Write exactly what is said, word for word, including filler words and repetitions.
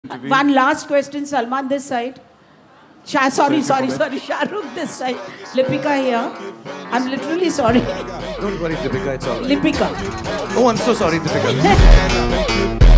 One last question, Salman this side. Shah, sorry, sorry, sorry, Shah Rukh this side. Lipika here. I'm literally sorry. Don't worry, Deepika, it's all right. Lipika. Oh, I'm so sorry, Deepika.